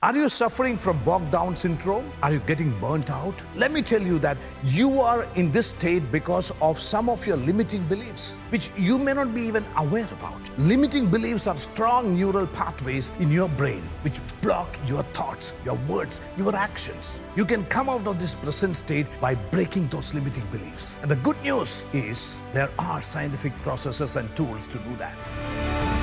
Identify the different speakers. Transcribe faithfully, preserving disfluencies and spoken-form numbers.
Speaker 1: Are you suffering from bogged down syndrome? Are you getting burnt out? Let me tell you that you are in this state because of some of your limiting beliefs, which you may not be even aware about. Limiting beliefs are strong neural pathways in your brain which block your thoughts, your words, your actions. You can come out of this present state by breaking those limiting beliefs. And the good news is there are scientific processes and tools to do that.